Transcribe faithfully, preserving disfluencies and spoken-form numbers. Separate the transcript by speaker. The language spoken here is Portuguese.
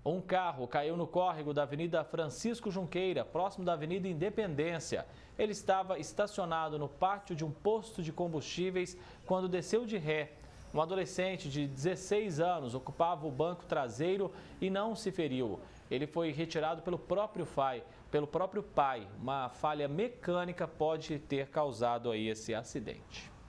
Speaker 1: Um carro caiu no córrego da Avenida Francisco Junqueira, próximo da Avenida Independência. Ele estava estacionado no pátio de um posto de combustíveis quando desceu de ré. Um adolescente de dezesseis anos ocupava o banco traseiro e não se feriu. Ele foi retirado pelo próprio pai, pelo próprio pai. Uma falha mecânica pode ter causado aí esse acidente.